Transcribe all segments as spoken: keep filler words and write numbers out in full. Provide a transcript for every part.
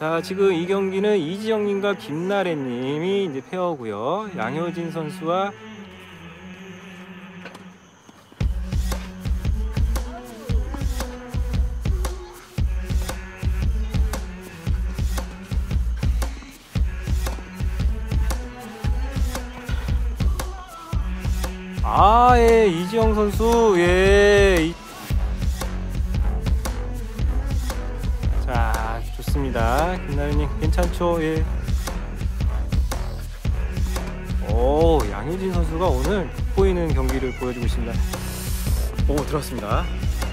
자, 지금 이 경기는 이지영님과 김나래님이 이제 페어고요. 양효진 선수와 아, 예, 이지영 선수, 예. 자, 좋습니다. 김나래님, 괜찮죠? 예. 오, 양효진 선수가 오늘 돋보이는 경기를 보여주고 있습니다. 오, 들어왔습니다.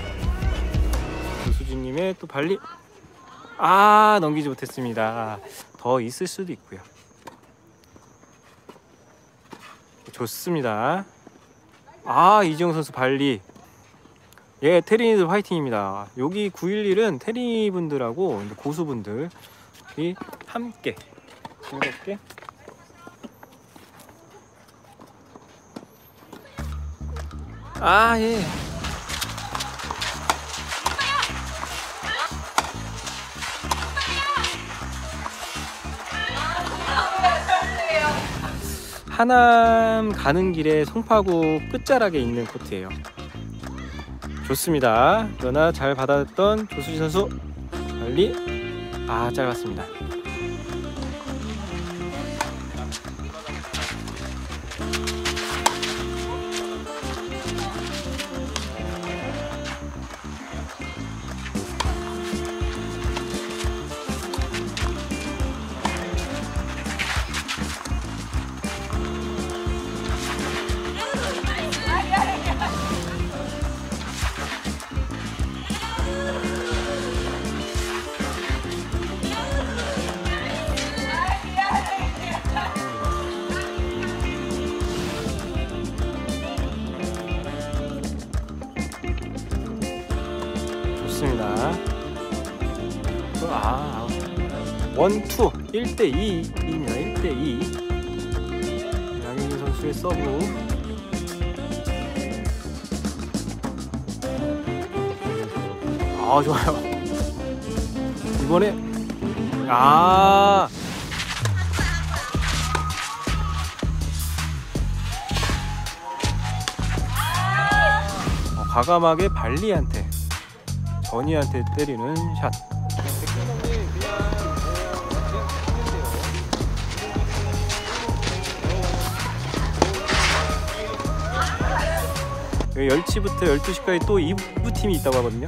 조수진님의 또 발리. 아, 넘기지 못했습니다. 더 있을 수도 있고요. 좋습니다. 아, 이지영 선수 발리. 예, 테린이들 화이팅입니다. 여기 구일일은 테린이 분들하고 고수분들이 함께 즐겁게 아, 예. 하남 가는 길에 송파구 끝자락에 있는 코트예요. 좋습니다. 그러나 잘 받았던 조수진 선수 빨리. 아, 짧았습니다. 좋습니다. 아, 원투 일 대 이입니다. 일 대 이. 양효진 선수의 서브. 아, 좋아요. 이번에 아, 어, 과감하게 발리한테 전이한테 때리는 샷. 열 시부터 열두 시까지 또 이 부 팀이 있다고 하거든요.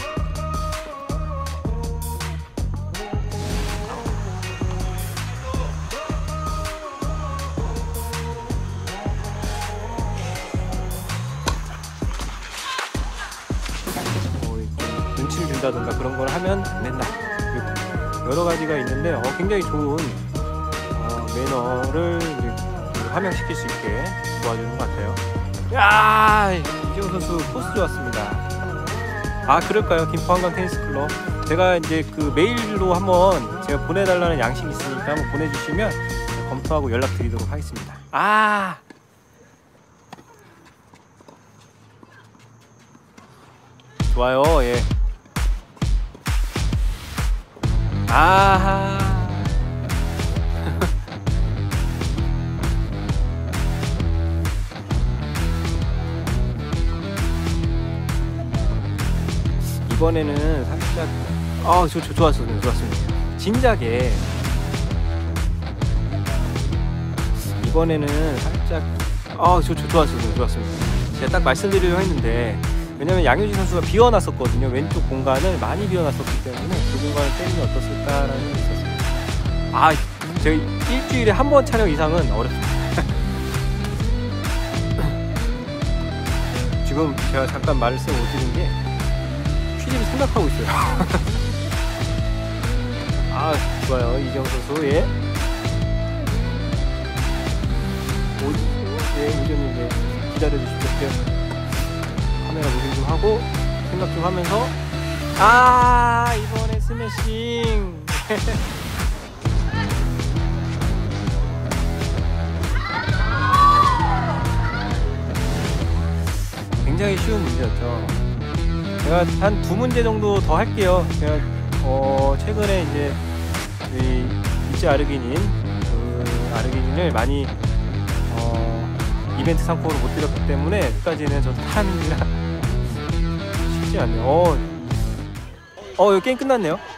눈치를 준다든가 그런 걸 하면 안 된다. 여러 가지가 있는데 어, 굉장히 좋은 어, 매너를 이제 함양시킬 수 있게 도와주는 것 같아요. 야, 이지영 선수 코스 좋았습니다. 아, 그럴까요? 김포한강 테니스클럽. 제가 이제 그 메일로 한번 제가 보내달라는 양식이 있으니까 한번 보내주시면 검토하고 연락드리도록 하겠습니다. 아, 좋아요. 예. 아하. 이번에는 살짝 아, 저, 저 좋았습니다. 좋았습니다. 진작에 이번에는 살짝 아, 저, 저 좋았습니다. 좋았습니다. 제가 딱 말씀드리려고 했는데, 왜냐면 양효진 선수가 비워놨었거든요. 왼쪽 공간을 많이 비워놨었기 때문에 그 공간을 때리면 어떻을까라는 게 있었습니다. 아, 제가 일주일에 한 번 촬영 이상은 어렵습니다. 지금 제가 잠깐 말씀 못 드린 게 퀴즈를 생각하고 있어요. 아, 좋아요. 이지영 선수. 예. 오, 예, 오전님, 네. 기다려주십시오. 카메라 무빙 좀 하고 생각 좀 하면서 아, 이번에 스매싱. 굉장히 쉬운 문제였죠. 제가 한 두 문제 정도 더 할게요. 제가 어, 최근에 이제 이 이지 아르기닌 그 아르기닌을 많이 어, 이벤트 상품으로 못 드렸기 때문에 끝까지는 저도 타기가 쉽지 않네요. 어, 어, 이거 게임 끝났네요.